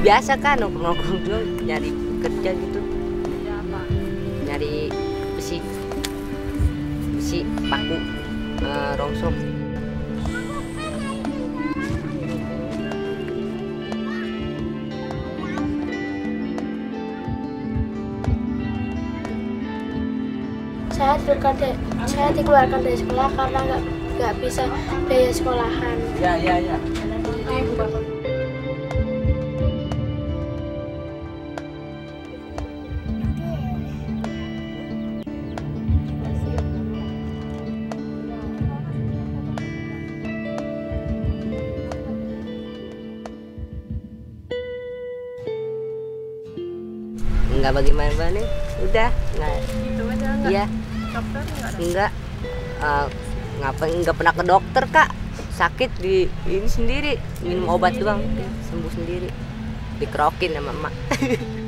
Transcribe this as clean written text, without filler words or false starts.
biasa kan nongkrong doang, nyari kerja gitu, nyari besi paku, rongsok. Saya dikeluarkan dari sekolah karena nggak bisa biaya sekolahan. Ya. Nggak bagaimana, udah nggak. Gitu aja nggak? Iya. Dokter Enggak. Ngapain nggak pernah ke dokter, Kak? Sakit di ini sendiri, minum obat doang, sembuh sendiri. Dikerokin sama emak.